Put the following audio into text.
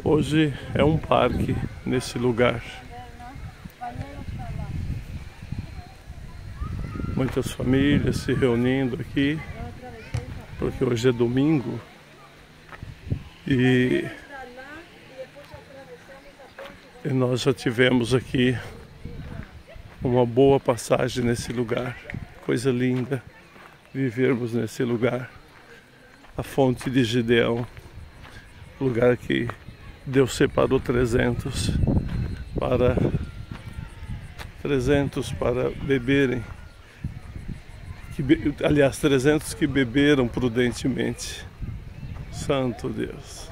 Hoje é um parque nesse lugar. Muitas famílias se reunindo aqui, porque hoje é domingo e nós já tivemos aqui uma boa passagem nesse lugar. Coisa linda vivermos nesse lugar. A fonte de Gideão, lugar que Deus separou 300 para beberem. Aliás, 300 que beberam prudentemente. Santo Deus.